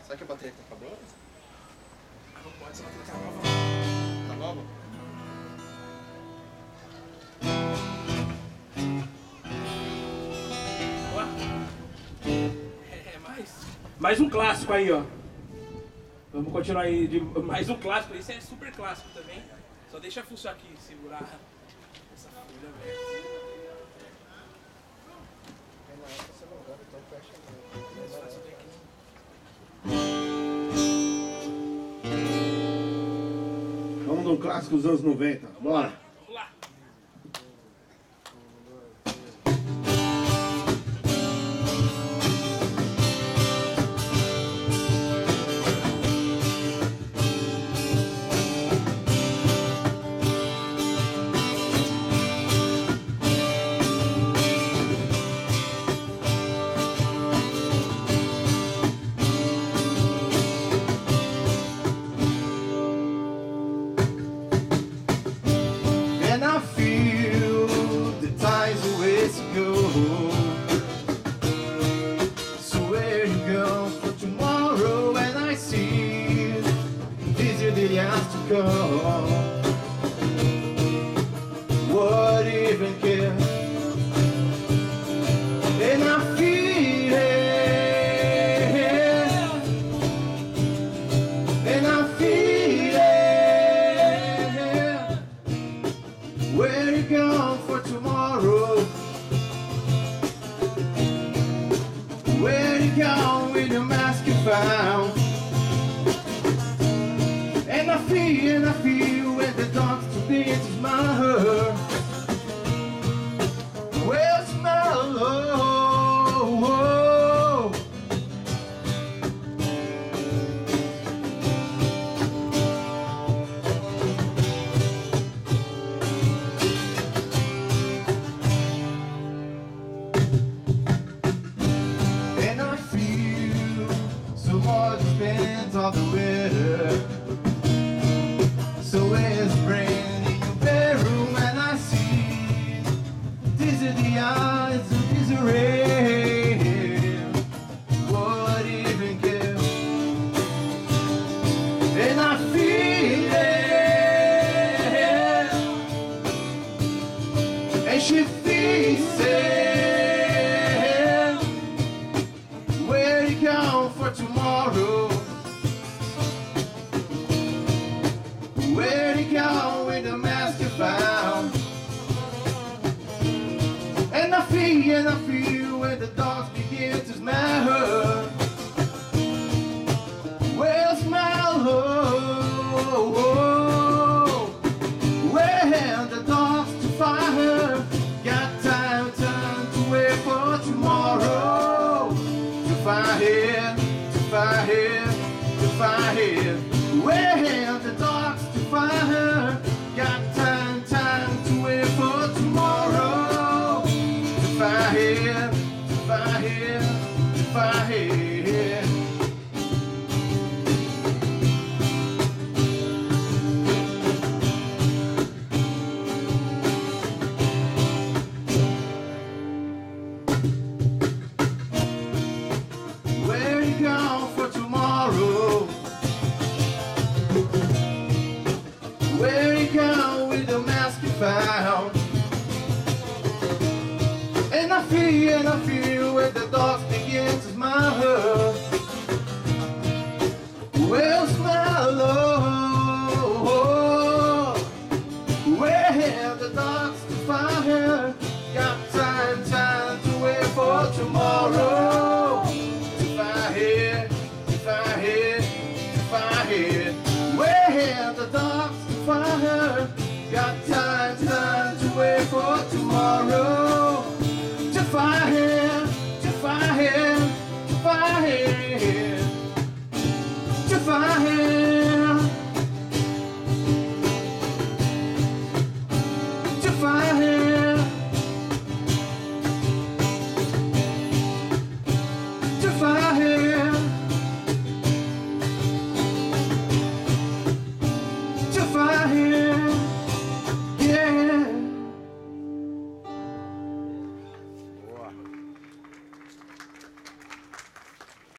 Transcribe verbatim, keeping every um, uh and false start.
Será que a bateria tá acabando? Ah, não pode, essa bateria tá nova. Tá nova? É, mais, mais um clássico aí, ó. Vamos continuar aí de mais um clássico. Esse é super clássico também. Só deixa a função aqui segurar essa folha, velho. Vamos no clássico dos anos noventa. Bora. Vamos lá. And I feel the time's a ways to go. So where you go for tomorrow? And I see these are the years to come. What even care? And I feel it. And I feel it. Where you go for tomorrow? Where you go with the mask you found? And I feel, and I feel when the dogs to beat is my heart. Well, smell, oh, oh. And I feel so hard depends on the weather. So it's rain in your bedroom and I see these are the eyes of Israel. What even care? And I feel it. And she feels it. Where you go for tomorrow? Where you go with the mask you found? And I feel, and I feel when the dogs begin to smell her. Well, smell her. Well, the dogs to find her. Got time, time to wait for tomorrow. To find her, to find her, to find her. Well, the dogs to find her. Got time, time to wait for tomorrow. To find her, to find her, to find her. Where you go for tomorrow? Where you go with the mask you found? And I feel, and I feel when the dogs begin to smile her. Well, smile, oh, where the dogs to find her. Got time, time to wait for tomorrow. To find her, to find her, to find her. Where the dogs to find her. Got time, time to wait for tomorrow. To find her, to find her.